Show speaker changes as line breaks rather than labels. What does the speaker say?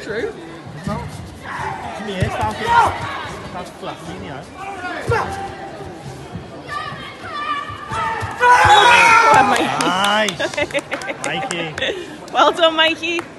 true.
It's not. Come here, start it. Start flattening, you know.
Well, Mikey.
Nice. Mikey.
Well done, Mikey.